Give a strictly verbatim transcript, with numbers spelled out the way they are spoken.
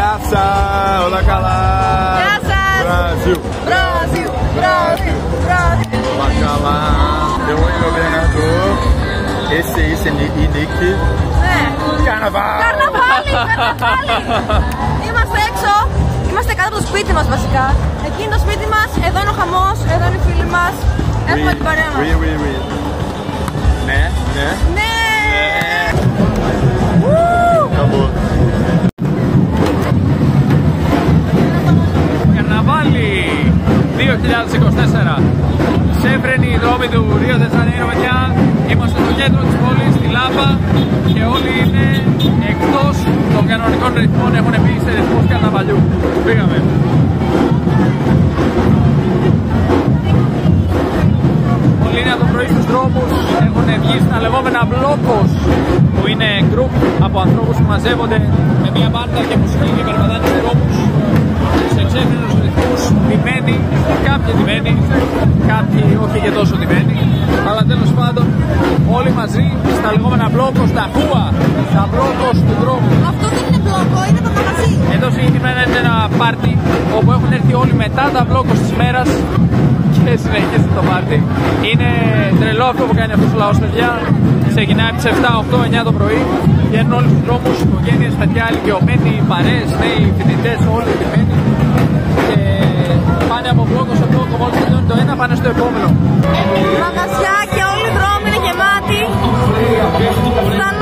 Γεια σας, όλα καλά. Γεια σας. Brasil, Brasil, Brasil, Brasil. Όλα καλά. Εγώ είμαι ο Μπερναντό. Εσύ είσαι η Νίκη. Ναι. Καρναβάλι. Καρναβάλι, καρναβάλι. Είμαστε έξω. Είμαστε κάτω από το σπίτι μας βασικά. Εκεί είναι το σπίτι μας, εδώ είναι ο χαμός, εδώ είναι οι φίλοι μας. Έχουμε την παρέα μας. Oui, oui, oui. Ναι, ναι. Ναι. Καμπό. Καρναβάλι δύο χιλιάδες είκοσι τέσσερα. Ξέφρενοι οι δρόμοι του Ρίο ντε Τζανέιρο, παιδιά. Είμαστε στο κέντρο της πόλης, στη Λάμπα, και όλοι είναι εκτός των κανονικών ρυθμών, έχουν μπει σε ρυθμούς καρναβαλιού. Πήγαμε. Όλοι είναι από το πρωί στους δρόμους, έχουν βγει στα λεγόμενα μπλόκος, που είναι γκρουπ από ανθρώπους που μαζεύονται με μια μπάντα και μουσική και περπατάνε στους δρόμους σε ξέφρενους ρυθμούς, ντυμένοι, κάποιοι ντυμένοι, κάποιοι όχι και τόσο ντυμένοι, αλλά τέλος πάντων όλοι μαζί στα λεγόμενα μπλόκος, τα χούα, τα μπλόκος του δρόμου. Αυτό δεν είναι μπλόκο, είναι το μαγαζί. Εδώ συγκεκριμένα είναι ένα πάρτι όπου έχουν έρθει όλοι μετά τα μπλόκος της μέρας και συνεχίζει το πάρτι. Είναι τρελό αυτό που κάνει αυτός ο λαός, παιδιά. Ξεκινάει από τις επτά, οκτώ, εννιά το πρωί, βγαίνουν όλους τους δρόμους, οικογένειες, παιδιά, ηλικιωμένοι, παρέες, νέοι, φοιτητές, όλοι ντυμένοι, και πάνε από μπλόκο σε μπλόκο, μόλις τελειώνει το ένα πάνε στο επόμενο. Μαγαζιά και όλοι οι δρόμοι είναι γεμάτοι.